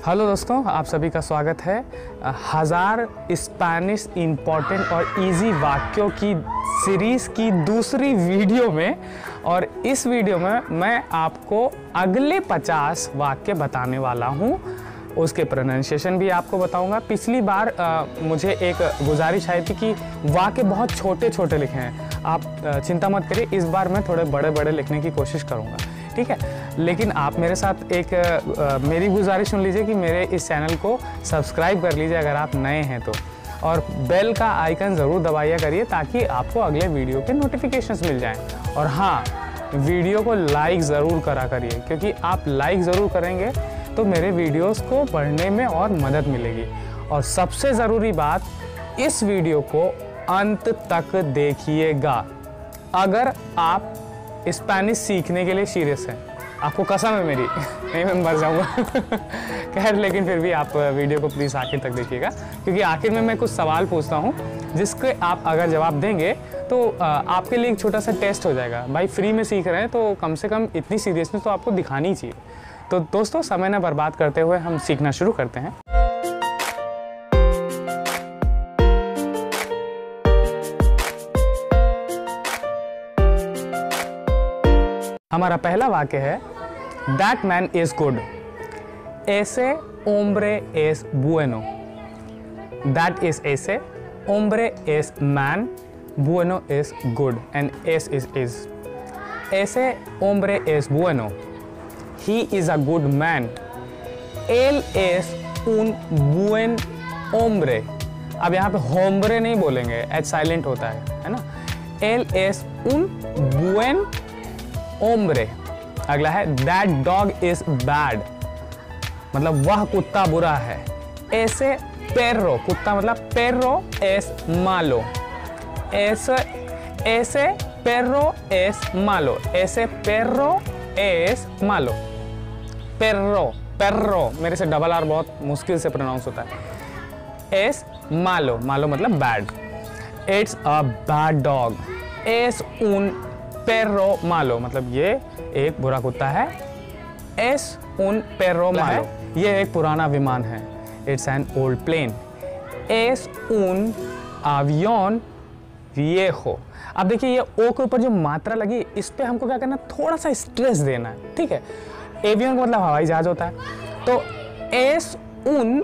Hello दोस्तों, आप सभी का स्वागत है 1000 स्पेनिश इम्पॉर्टेंट और इजी वाक्यों की सीरीज़ की दूसरी वीडियो में। और इस वीडियो में मैं आपको अगले 50 वाक्य बताने वाला हूँ, उसके प्रोनाउंसिएशन भी आपको बताऊंगा। पिछली बार मुझे एक गुजारिश आई थी कि वाक्य बहुत छोटे छोटे लिखे हैं, आप चिंता मत करिए, इस बार मैं थोड़े बड़े बड़े लिखने की कोशिश करूंगा, ठीक है। लेकिन आप मेरे साथ एक मेरी गुजारिश सुन लीजिए कि मेरे इस चैनल को सब्सक्राइब कर लीजिए अगर आप नए हैं तो, और बेल का आइकन ज़रूर दबाइया करिए ताकि आपको अगले वीडियो के नोटिफिकेशंस मिल जाएं। और हाँ, वीडियो को लाइक ज़रूर करा करिए, क्योंकि आप लाइक ज़रूर करेंगे तो मेरे वीडियोस को पढ़ने में और मदद मिलेगी। और सबसे ज़रूरी बात, इस वीडियो को अंत तक देखिएगा अगर आप स्पेनिश सीखने के लिए सीरियस हैं। आपको कसम है मेरी, नहीं मैं मर जाऊंगा खैर, लेकिन फिर भी आप वीडियो को प्लीज़ आखिर तक देखिएगा, क्योंकि आखिर में मैं कुछ सवाल पूछता हूँ जिसके आप अगर जवाब देंगे तो आपके लिए एक छोटा सा टेस्ट हो जाएगा। भाई फ्री में सीख रहे हैं तो कम से कम इतनी सीरियसनेस तो आपको दिखानी ही चाहिए। तो दोस्तों, समय न बर्बाद करते हुए हम सीखना शुरू करते हैं। हमारा पहला वाक्य है दैट मैन इज गुड, ऐसे ओम्ब्रे इज बुएनो। दैट इज ऐसे, ओम्ब्रे इज मैन, बुएनो इज गुड, एंड एस इज। ऐसे ओम्ब्रे इज बुएनो, he is a good man, él es un buen hombre। अब यहाँ पे hombre नहीं बोलेंगे, एच साइलेंट होता है ना। él es un buen hombre। अगला है that dog is bad, मतलब वह कुत्ता बुरा है। ऐसे perro, कुत्ता मतलब perro es malo। ऐसे perro es malo, ऐसे perro es malo। perro मेरे से डबल आर बहुत मुश्किल से प्रोनाउंस होता है। एस मालो, मालो मतलब bad. It's a bad dog. एस उन पेर्रो मालो, मतलब ये एक बुरा कुत्ता है। एस उन पेर्रो मालो, ये एक पुराना विमान है। It's an old plane. एस उन avión viejo। अब देखिए, ये ओ के ऊपर जो मात्रा लगी, इस पे हमको क्या करना है, थोड़ा सा स्ट्रेस देना है, ठीक है। एवियन का मतलब हवाई जहाज होता है, तो एस उन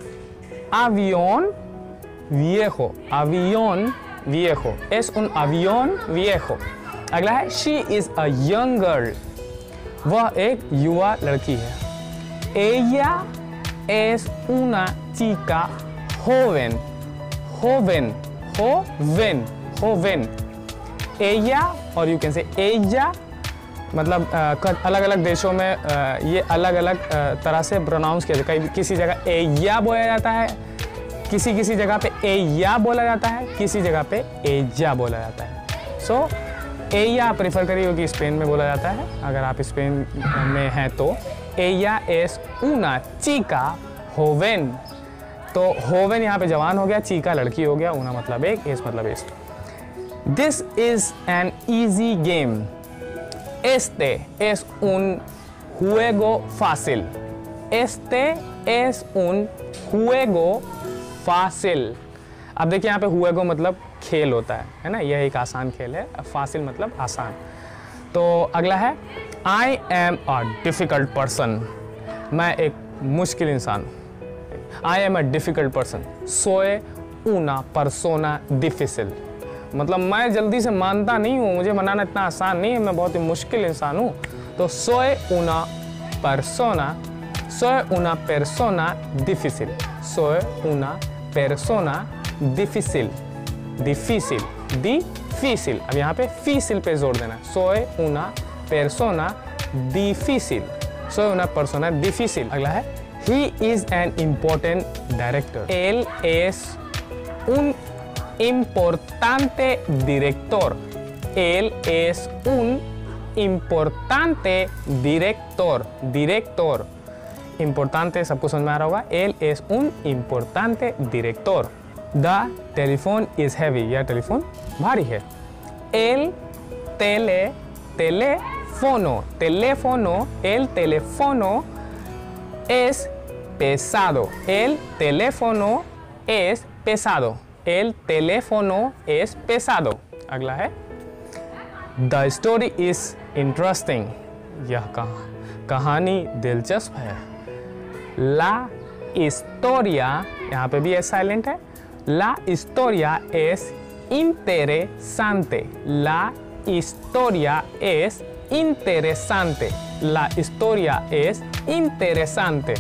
avión viejo, avión viejo, es un avión viejo। अगला है she is a young girl, वह एक युवा लड़की है। ella es una chica joven, joven, joven, joven। ella और यू कैन से ella, मतलब अलग अलग देशों में ये अलग अलग तरह से प्रोनाउंस किया जाता है। किसी जगह एया बोला जाता है, किसी किसी जगह पे एया बोला जाता है, किसी जगह पे एजा बोला जाता है। सो एया प्रेफर करिए, क्योंकि स्पेन में बोला जाता है, अगर आप स्पेन में हैं तो। एया एस ऊना चीका होवेन, तो होवेन यहाँ पे जवान हो गया, चीका लड़की हो गया, ऊना मतलब एक, एस मतलब एस। This is an easy game, este es un juego fácil, este es un juego fácil। अब देखिए, यहाँ पे juego मतलब खेल होता है ना, यह एक आसान खेल है। फासिल मतलब आसान। तो अगला है I am a difficult person, मैं एक मुश्किल इंसान हूँ। I am a difficult person, soy una persona difícil, मतलब मैं जल्दी से मानता नहीं हूँ, मुझे मनाना इतना आसान नहीं है, मैं बहुत ही मुश्किल इंसान हूँ। तो soy una persona, soy una persona difícil, soy una persona difícil, difícil, difícil। अब यहाँ पे difícil पे जोर देना। soy una persona difícil, soy una persona difícil। अगला है he is an important director, él es un importante director, él es un importante director, director, importante सबको समझ में आ रहा होगा। él es un importante director। the telephone is heavy, यह telephone भारी है। el teléfono, el teléfono es pesado. El teléfono es pesado. El teléfono es pesado. अगला है The story is interesting. यह कहानी दिलचस्प है. La historia, यहाँ पे भी एस साइलेंट है. La historia es interesante. La historia es interesante. La historia es interesante.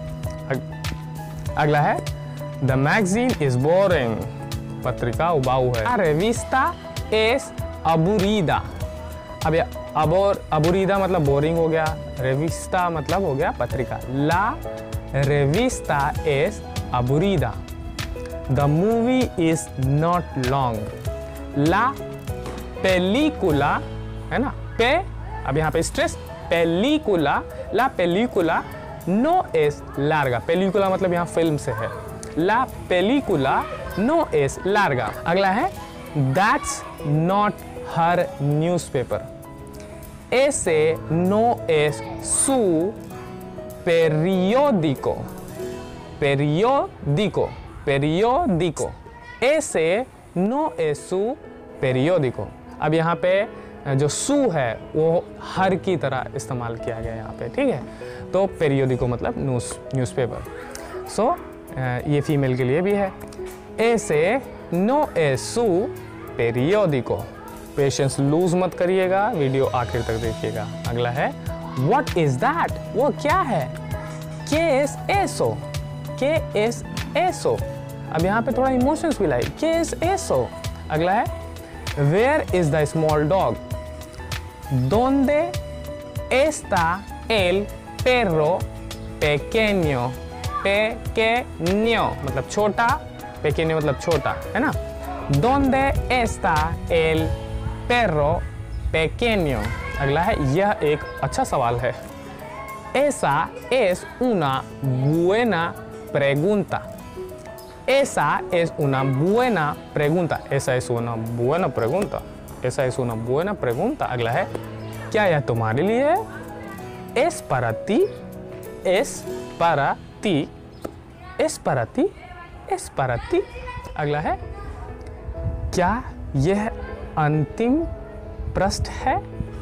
अगला है The magazine is boring. पत्रिका उबाऊ है. La revista es aburrida. अब ये aburrida मतलब बोरिंग हो गया. Revista मतलब हो गया पत्रिका. La revista es aburrida. The movie is not long. La película है ना. अब यहाँ पे stress. Película. La película no es larga. Película मतलब यहाँ फिल्म से है. La película no es larga. अगला है That's not her newspaper. Ese no es su periódico. Periódico. Periódico. Ese no es su periódico. अब यहाँ पे जो सू है वो हर की तरह इस्तेमाल किया गया यहाँ पे. ठीक है. तो पेरियोडिको मतलब न्यूज़पेपर. सो ये फीमेल के लिए भी है. Ese no es su periódico. Patience lose मत करिएगा, वीडियो आखिर तक देखिएगा. अगला है What is that? वो क्या है? ¿Qué es eso? ¿Qué es eso? अब यहाँ पे थोड़ा इमोशंस भी लाइए. ¿Qué es eso? अगला है Where is the small dog? ¿Dónde está el perro pequeño? Pequeño मतलब छोटा, pequeño मतलब छोटा, है ना. ¿Dónde está el perro pequeño? अगला है यह एक अच्छा सवाल है. Esa es una buena pregunta. Esa es una buena pregunta. Esa es una buena pregunta. Esa es una buena pregunta. अगला है क्या यह तुम्हारे लिए है? Es para ti. Es para ti. Es para ti. Es para ti. अगला है क्या यह अंतिम पृष्ठ है?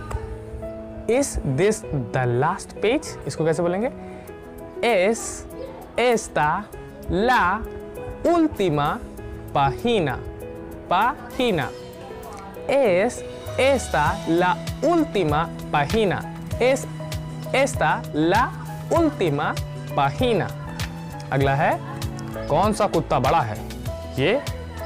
Is this the last page? इसको कैसे बोलेंगे? Es esta la última página. Página. Es esta la última página. Es esta la última página. अगला है कौन सा कुत्ता बड़ा है? ये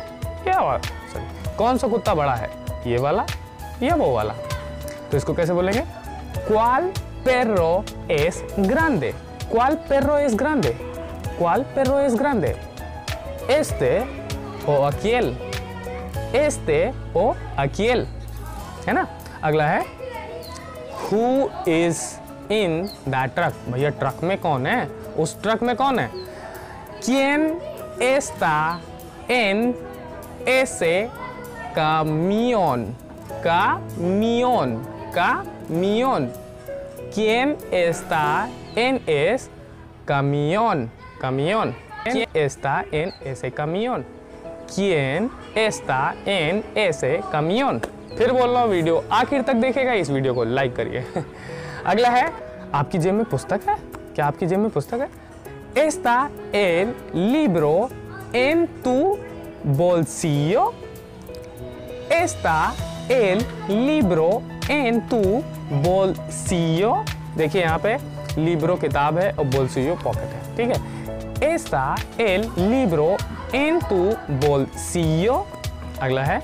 कौन सा कुत्ता बड़ा है? ये वाला या वो वाला? तो इसको कैसे बोलेंगे? ¿Cuál perro es grande? ¿Cuál perro es grande? ¿Cuál perro es grande? Este o aquel. Este o aquel. है ना. अगला है Who is in that truck? भैया ट्रक में कौन है? उस ट्रक में कौन है? ¿Quién está en ese camión? Camión. Camión. ¿Quién está en ese camión? Camión. ¿Quién está en ese camión? ¿Quién está en ese camión? फिर बोल रहा हूँ, वीडियो आखिर तक देखेगा. इस वीडियो को लाइक करिए. अगला है आपकी जेब में पुस्तक है? क्या आपकी जेब में पुस्तक है? ¿Está el libro en tu bolsillo? ¿Está el libro en tu bolsillo? देखिए यहाँ पे libro किताब है और bolsillo पॉकेट है. ठीक है. ¿Está el libro en tu bolsillo? अगला है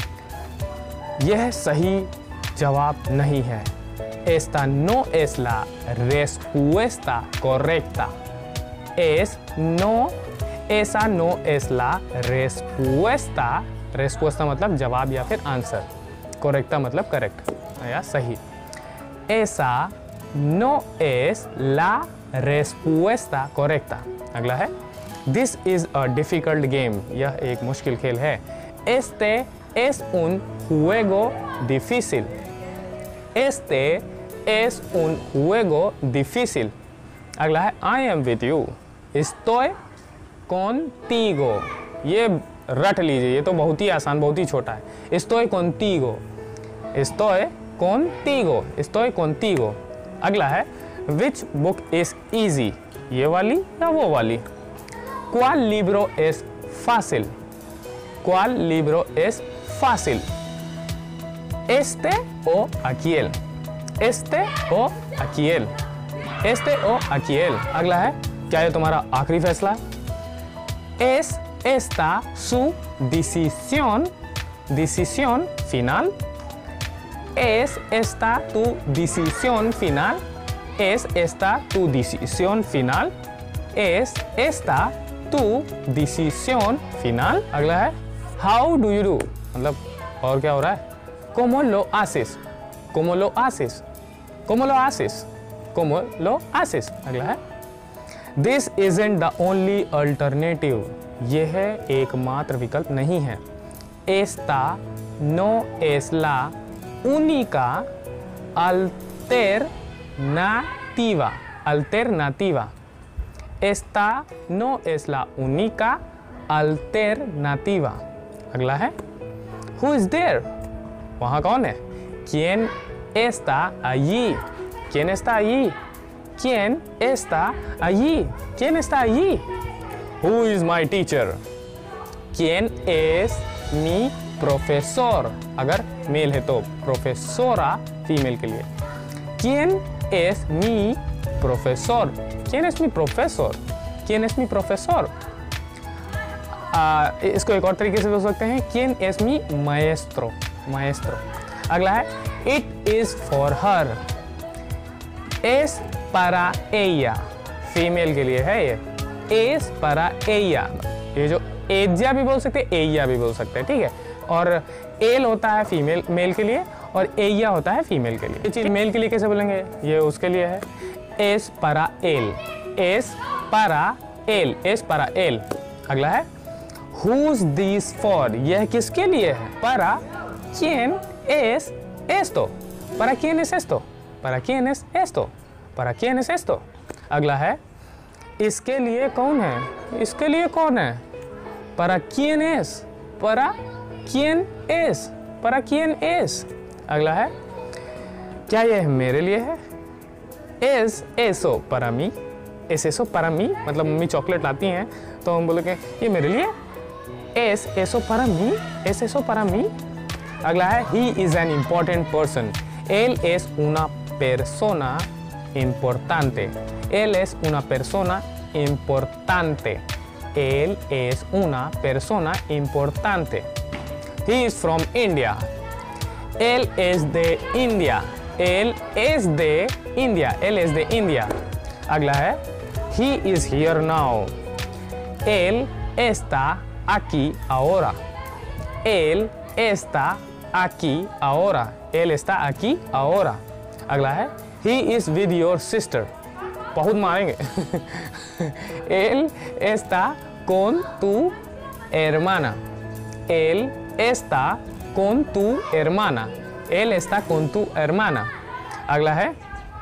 यह सही जवाब नहीं है. Esta no es la respuesta correcta. Esa no es la respuesta. Respuesta मतलब जवाब या फिर आंसर. Correcta मतलब करेक्ट या सही. Esa no es la respuesta correcta. अगला है This is a difficult game. यह एक मुश्किल खेल है. Este es un juego difícil. Este es un juego difícil. अगला है I am with you. estoy contigo, ये रट लीजिए, ये तो बहुत ही आसान, बहुत ही छोटा है। estoy contigo, estoy contigo, estoy contigo। अगला है which book is easy, ये वाली या वो वाली। ¿Cuál libro es fácil? ¿Cuál libro es fácil? Este o aquel, este o aquel, este o aquel। अगला है क्या ये तुम्हारा आखिरी फैसला? ¿Es esta su decisión, decisión final? ¿Es esta tu decisión final? ¿Es esta tu decisión final? ¿Es esta tu decisión final? अगला है How do you do, मतलब और क्या हो रहा है? ¿Cómo lo haces? ¿Cómo lo haces? ¿Cómo lo haces? ¿Cómo lo haces? अगला है This isn't the only alternative, यह एकमात्र विकल्प नहीं है। Esta no es la única alternativa, alternativa। Esta no es la única alternativa। अगला है Who is there? वहाँ कौन है? ¿Quién está allí? ¿Quién está allí? ¿Quién está allí? ¿Quién está allí? Who is my teacher? ¿Quién es mi profesor? अगर male है तो प्रोफेसोरा female के लिए। ¿Quién es mi profesor? ¿Quién es mi profesor? ¿Quién es mi profesor? इसको एक और तरीके से बोल सकते हैं ¿Quién es mi maestro? Maestro। अगला है It is for her, es para ella, female के लिए है ये। es para ella, ये जो एजिया भी बोल सकते हैं, एया भी बोल सकते हैं, ठीक है। और एल होता है फीमेल, मेल के लिए, और एया होता है फीमेल के लिए। ये चीज़ मेल के लिए कैसे बोलेंगे? ये उसके लिए है es para él, es para él, es para él। अगला है Who's this for? यह किसके लिए है? Para quién es esto? Para quién es esto? Para quién es esto? Para quién es esto? अगला है इसके लिए कौन है? इसके लिए कौन है? Para quién es? Para quién es? Para quién es? अगला है क्या यह मेरे लिए है? Es eso para mí? Es eso para mí? मतलब मम्मी चॉकलेट लाती हैं तो हम बोलेंगे ये मेरे लिए। Es eso para mí? Es eso para mí? अगला है He is an important person. Él es una persona importante. Él es una persona importante. Él es una persona importante. He is from India. Él es de India. Él es de India. Él es de India. अगला है He is here now. Él está aquí ahora. Él está aquí ahora. Él está aquí ahora. अगला है He is with your sister. बहुत मारेंगे। Él está con tu hermana. Él está con tu hermana. Él está con tu hermana. अगला है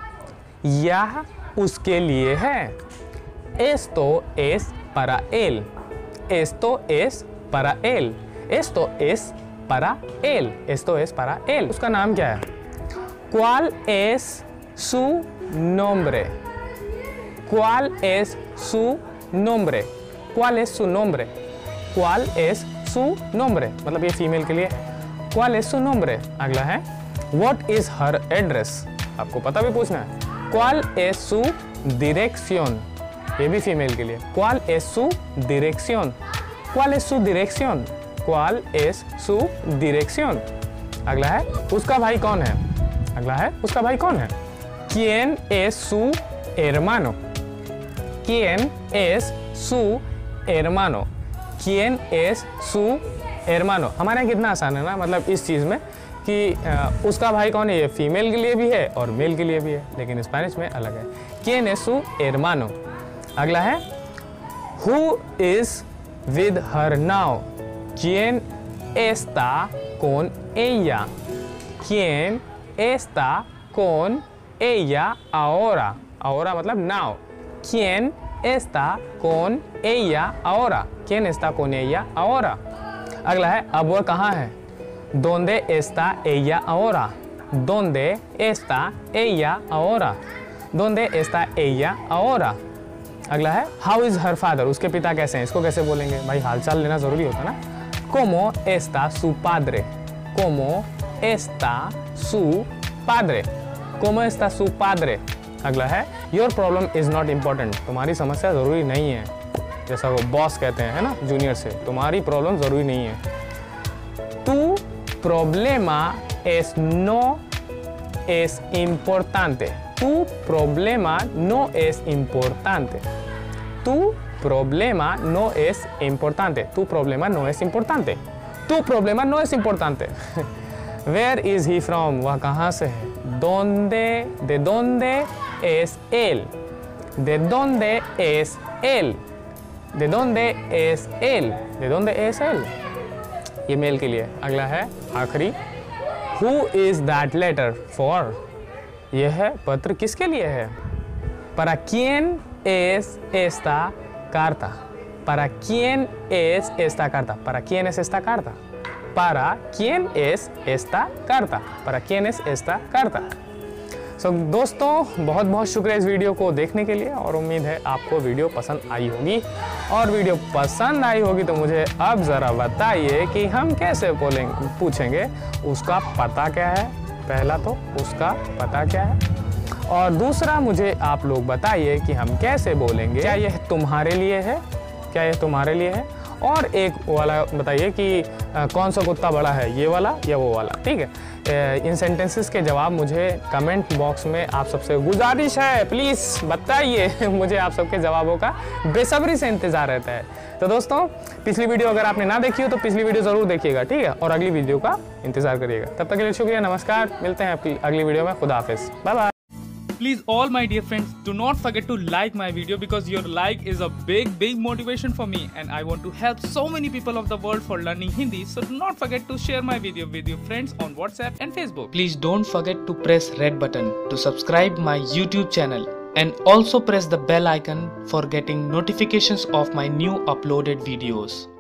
यह उसके लिए है। Esto es para él. Esto es para él. Esto es para él. Esto es para él. उसका नाम क्या है? ¿Cuál es su nombre? ¿Cuál es su nombre? ¿Cuál es su nombre? ¿Cuál es su nombre? मतलब ये female के लिए। ¿Cuál es su nombre? अगला है What is her address? आपको पता भी पूछना है। ¿Cuál es su dirección? ये भी फीमेल के लिए। ¿Cuál es su dirección? ¿Cuál es su dirección? ¿Cuál es su dirección? अगला है उसका भाई कौन है? अगला है उसका भाई कौन है? ¿Quién es su hermano? ¿Quién es su hermano? ¿Quién es su hermano? हमारे यहाँ कितना आसान है ना, मतलब इस चीज़ में कि उसका भाई कौन है, ये फीमेल के लिए भी है और मेल के लिए भी है, लेकिन स्पेनिश में अलग है। ¿Quién es su hermano? अगला है Who is with her now? ¿Quién está con ella? ¿Quién está con ella ahora? Ahora मतलब now. ¿Quién está con ella ahora? ¿Quién está con ella ahora? अगला है अब वह कहाँ है? ¿Dónde está ella ahora? ¿Dónde está ella ahora? ¿Dónde está ella ahora? अगला है how is her father, उसके पिता कैसे हैं? इसको कैसे बोलेंगे भाई? हालचाल लेना जरूरी होता ना। ¿Cómo está su padre? ¿Cómo está su padre? ¿Cómo está su padre? अगला है your problem is not important, तुम्हारी समस्या जरूरी नहीं है। जैसा वो बॉस कहते हैं है ना जूनियर से, तुम्हारी प्रॉब्लम जरूरी नहीं है। Tu problema no es importante. Tu problema no es importante. Tu problema no es importante. Tu problema no es importante. Tu problema no es importante. Where is he from? वह कहाँ से है? ¿Dónde? ¿De dónde es él? ¿De dónde es él? ¿De dónde es él? ¿De dónde es él? ये mail के लिए। अगला है आखिरी Who is that letter for? यह पत्र किसके लिए है? ¿Para quién es esta carta? ¿Para quién es esta carta? ¿Para quién es esta carta? ¿Para quién es esta carta? ¿Para quién es esta carta? दोस्तों बहुत बहुत शुक्रिया इस वीडियो को देखने के लिए और उम्मीद है आपको वीडियो पसंद आई होगी। और वीडियो पसंद आई होगी तो मुझे अब ज़रा बताइए कि हम कैसे बोलेंगे, पूछेंगे उसका पता क्या है। पहला तो उसका पता क्या है और दूसरा मुझे आप लोग बताइए कि हम कैसे बोलेंगे क्या यह तुम्हारे लिए है, क्या यह तुम्हारे लिए है। और एक वाला बताइए कि कौन सा कुत्ता बड़ा है, ये वाला या वो वाला। ठीक है, इन सेंटेंसेस के जवाब मुझे कमेंट बॉक्स में आप सबसे गुजारिश है प्लीज़ बताइए। मुझे आप सबके जवाबों का बेसब्री से इंतज़ार रहता है। तो दोस्तों पिछली वीडियो अगर आपने ना देखी हो तो पिछली वीडियो ज़रूर देखिएगा, ठीक है, और अगली वीडियो का इंतज़ार करिएगा। तब तक के लिए शुक्रिया, नमस्कार, मिलते हैं आपकी अगली वीडियो में। खुदा हाफिज़, bye bye. Please, all my dear friends, do not forget to like my video because your like is a big motivation for me and I want to help so many people of the world for learning Hindi. So do not forget to share my video with your friends on WhatsApp and Facebook. Please don't forget to press red button to subscribe my YouTube channel and also press the bell icon for getting notifications of my new uploaded videos.